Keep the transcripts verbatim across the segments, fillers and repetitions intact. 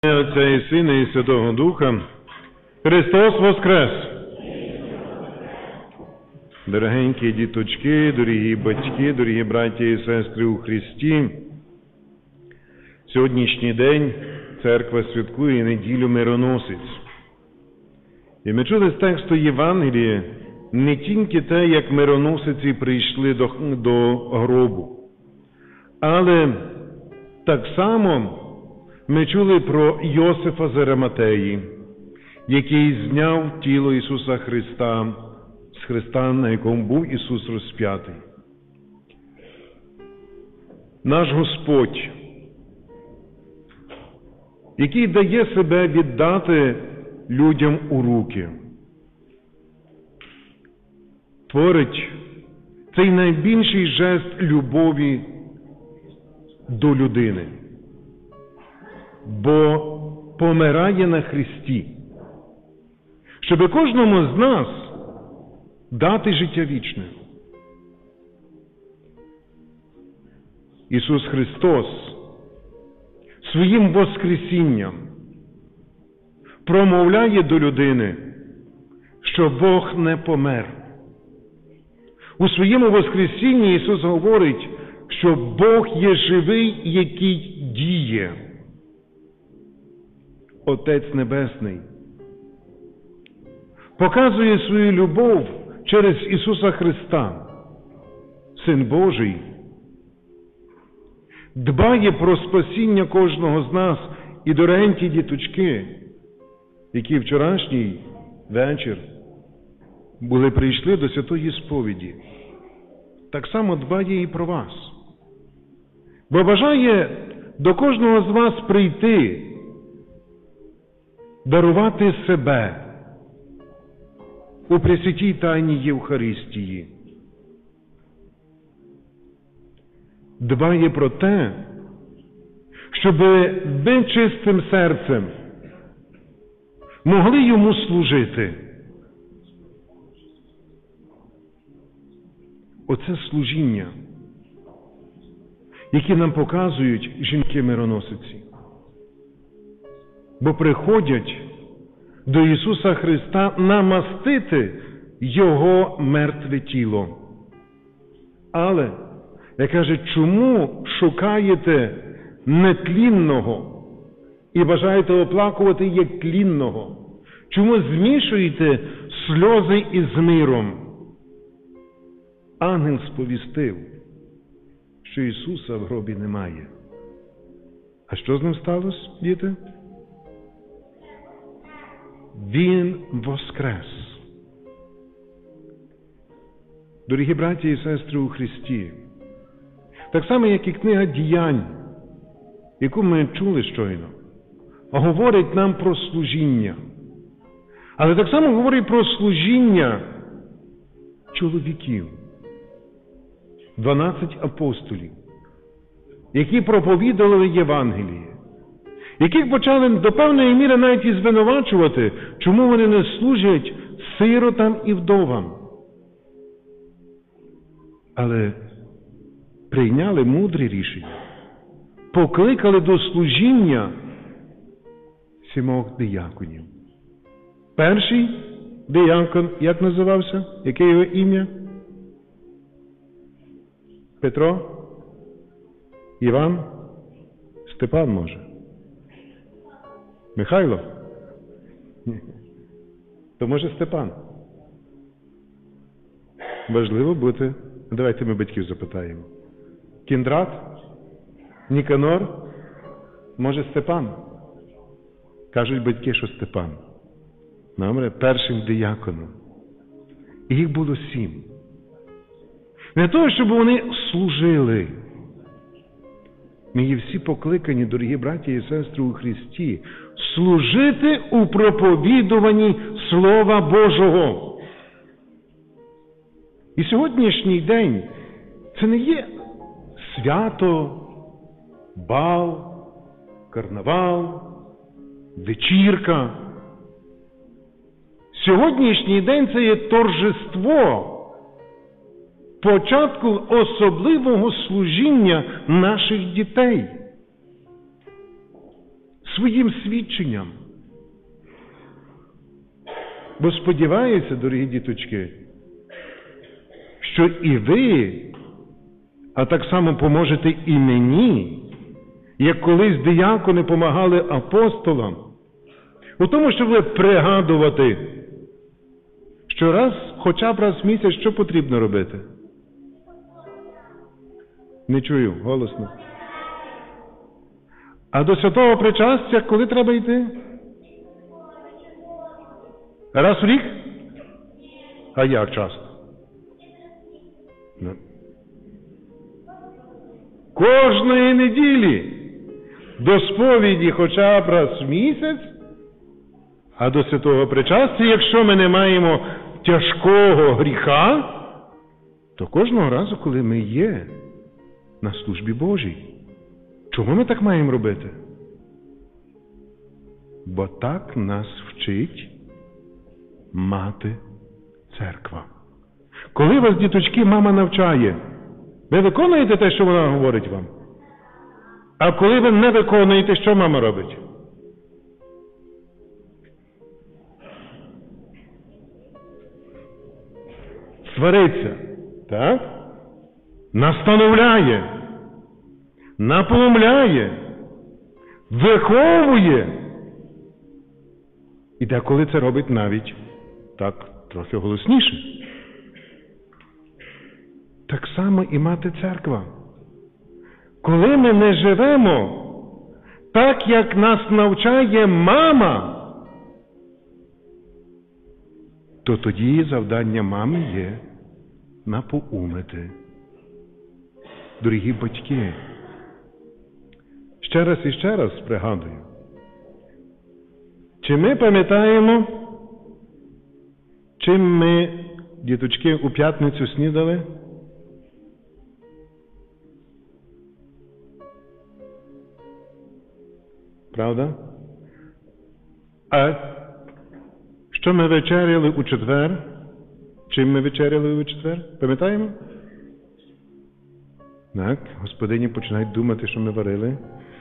Отця і Сина, і Святого Духа. Христос Воскрес! Дорогенькі діточки, дорогі батьки, дорогі браття і сестри у Христі, сьогоднішній день церква святкує неділю Мироносець. І ми чули з тексту Євангелія не тільки те, як мироносиці прийшли до, до гробу, але так само ми чули про Йосифа з Ариматеї, який зняв тіло Ісуса Христа з хреста, на якому був Ісус розп'ятий. Наш Господь, який дає себе віддати людям у руки, творить цей найбільший жест любові до людини, бо помирає на хресті, щоби кожному з нас дати життя вічне. Ісус Христос своїм воскресінням промовляє до людини, що Бог не помер. У своєму воскресінні Ісус говорить, що Бог є живий, який діє. Отець Небесний показує свою любов через Ісуса Христа, Син Божий, дбає про спасіння кожного з нас. І дорогенькі діточки, які вчорашній вечір були прийшли до святої сповіді, так само дбає і про вас. Бо бажає до кожного з вас прийти, дарувати себе у пресвятій тайні Євхаристії. Дбає про те, щоб ви чистим серцем могли йому служити. Оце служіння, яке нам показують жінки-мироносиці. Бо приходять до Ісуса Христа намастити Його мертве тіло. Але, як каже, чому шукаєте нетлінного і бажаєте оплакувати як тлінного? Чому змішуєте сльози із миром? Ангел сповістив, що Ісуса в гробі немає. А що з ним сталося, діти? Він воскрес. Дорогі браті і сестри у Христі, так само, як і книга «Діянь», яку ми чули щойно, говорить нам про служіння. Але так само говорить про служіння чоловіків. Дванадцять апостолів, які проповідували Євангеліє, яких почали до певної міри навіть і звинувачувати, чому вони не служать сиротам і вдовам. Але прийняли мудре рішення, покликали до служіння сімох дияконів. Перший диякон, як називався? Яке його ім'я? Петро? Іван? Степан, може? Михайло? Ні. То може Степан? Важливо бути. Давайте ми батьків запитаємо. Кіндрат? Ніканор? Може Степан? Кажуть батьки, що Степан. Добре, першим дияконом. І їх було сім. Не того, щоб вони служили. Ми є всі покликані, дорогі браті і сестри у Христі, служити у проповідуванні Слова Божого. І сьогоднішній день це не є свято, бал, карнавал, вечірка. Сьогоднішній день це є торжество початку особливого служіння наших дітей. своїм свідченням. Бо сподіваюся, дорогі діточки, що і ви, а так само поможете і мені, як колись диякони помагали апостолам, у тому, щоб ви пригадувати, що раз, хоча б раз в місяць, що потрібно робити? Не чую, голосно. А до святого причастя коли треба йти? Раз в рік? А як часто? Ну. Кожної неділі до сповіді хоча б раз в місяць, а до святого причастя, якщо ми не маємо тяжкого гріха, то кожного разу, коли ми є на службі Божій. Чому ми так маємо робити? Бо так нас вчить мати церква. Коли вас, діточки, мама навчає, ви виконуєте те, що вона говорить вам? А коли ви не виконуєте, що мама робить? Свариться, так? Настановляє, напомиляє, виховує. І деколи це робить навіть так трохи голосніше. Так само і мати церква. Коли ми не живемо так, як нас навчає мама, то тоді завдання мами є напоумити. Дорогі батьки, ще раз і ще раз пригадую, чи ми пам'ятаємо, чим ми, діточки, у п'ятницю снідали? Правда? А що ми вечеряли у четвер? Чим ми вечеряли у четвер? Пам'ятаємо? Так, господині починають думати, що ми варили.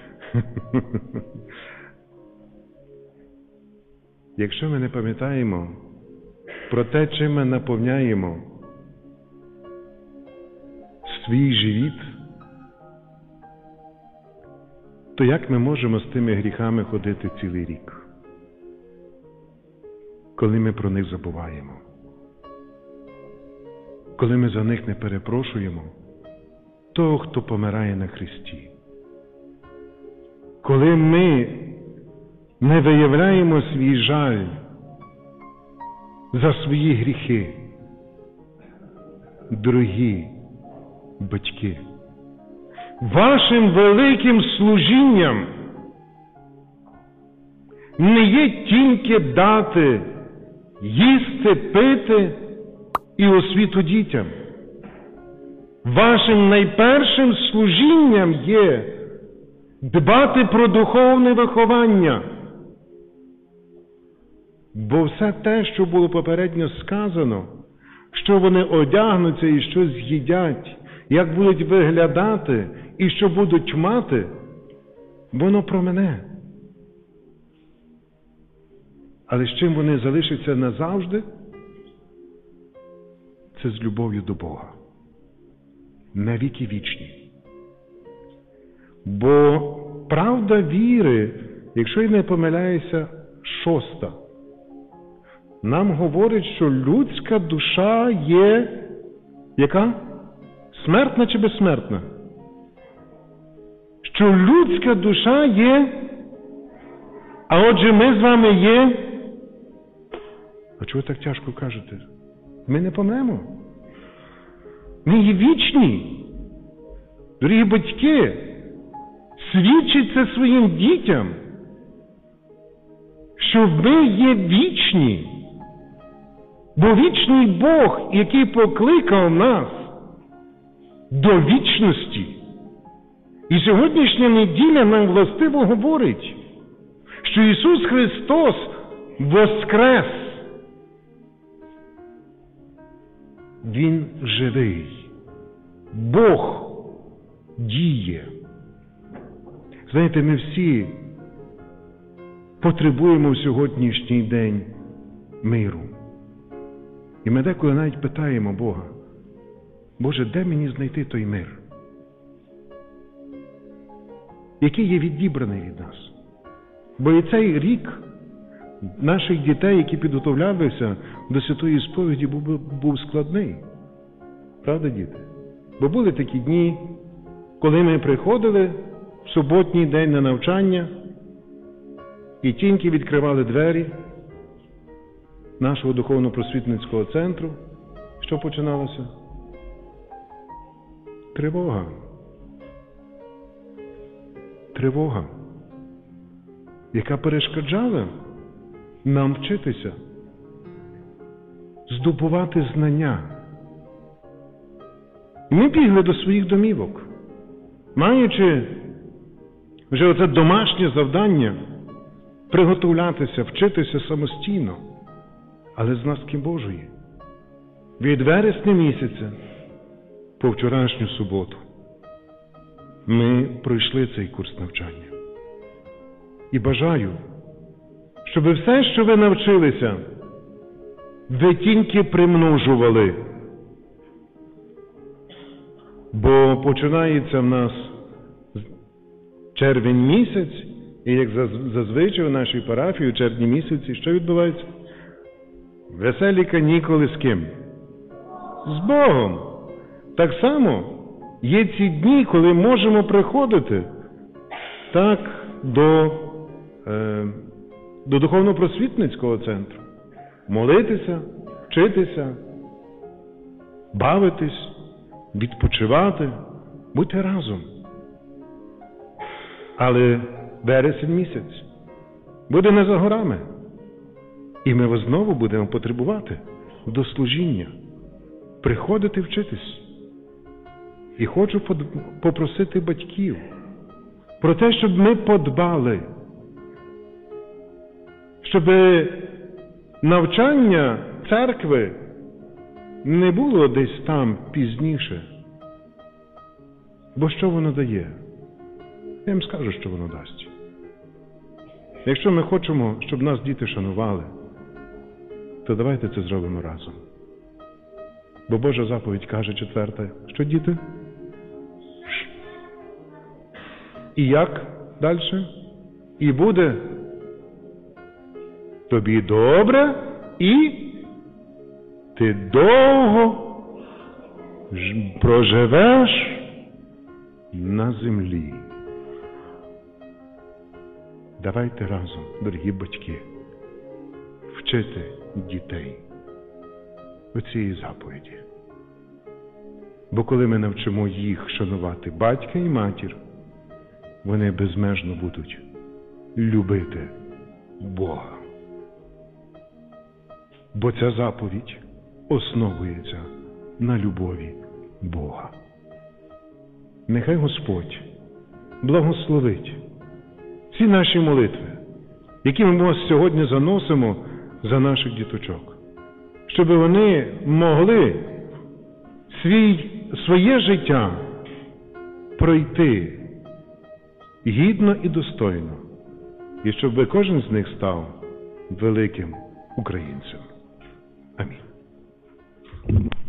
Якщо ми не пам'ятаємо про те, чим ми наповняємо свій живіт, то як ми можемо з тими гріхами ходити цілий рік, коли ми про них забуваємо? Коли ми за них не перепрошуємо того, хто помирає на хресті? Коли ми не виявляємо свій жаль за свої гріхи? Дорогі батьки, вашим великим служінням не є тільки дати їсти, пити і освіту дітям. Вашим найпершим служінням є дбати про духовне виховання. Бо все те, що було попередньо сказано, що вони одягнуться і що з'їдять, як будуть виглядати і що будуть мати, воно про мене. Але з чим вони залишаться назавжди? Це з любов'ю до Бога. На віки вічні. Бо правда віри, якщо я не помиляюся, шоста, нам говорить, що людська душа є яка? Смертна чи безсмертна? Що людська душа є, а отже ми з вами є. А чого так тяжко кажете? Ми не помремо. Ми є вічні. Дорогі батьки, свідчіть це своїм дітям, що ви є вічні. Бо вічний Бог, який покликав нас до вічності. І сьогоднішня неділя нам властиво говорить, що Ісус Христос воскрес. Він живий. Бог діє. Знаєте, ми всі потребуємо в сьогоднішній день миру. І ми деколи навіть питаємо Бога: Боже, де мені знайти той мир, який є відібраний від нас? Бо і цей рік наших дітей, які підготовлялися до святої сповіді, був, був складний. Правда, діти? Бо були такі дні, коли ми приходили в суботній день на навчання і тільки відкривали двері нашого духовно-просвітницького центру. Що починалося? Тривога. Тривога, яка перешкоджала нам вчитися, здобувати знання. Ми бігли до своїх домівок, маючи вже оце домашнє завдання приготовлятися, вчитися самостійно, але з ласки Божої. Від вересня місяця по вчорашню суботу ми пройшли цей курс навчання. І бажаю, щоб все, що ви навчилися, ви тільки примножували. Бо починається в нас червень місяць, і як зазвичай у нашій парафії у червні місяці, що відбувається? Веселі канікули з ким? З Богом. Так само є ці дні, коли можемо приходити так до, е, до духовно-просвітницького центру, молитися, вчитися, бавитись, відпочивати, бути разом. Але вересень місяць буде не за горами. І ми знову будемо потребувати до служіння, приходити вчитись. І хочу попросити батьків про те, щоб ми подбали, щоб навчання церкви не було десь там пізніше. Бо що воно дає? Я їм скажу, що воно дасть. Якщо ми хочемо, щоб нас діти шанували, то давайте це зробимо разом. Бо Божа заповідь каже четверта, що діти? І як далі? І буде тобі добре, і ти довго проживеш на землі. Давайте разом, дорогі батьки, вчити дітей оцієї заповіді. Бо коли ми навчимо їх шанувати батька і матір, вони безмежно будуть любити Бога. Бо ця заповідь основується на любові Бога. Нехай Господь благословить ці наші молитви, які ми сьогодні заносимо за наших діточок, щоб вони могли свій, своє життя пройти гідно і достойно, і щоб кожен з них став великим українцем. Амінь.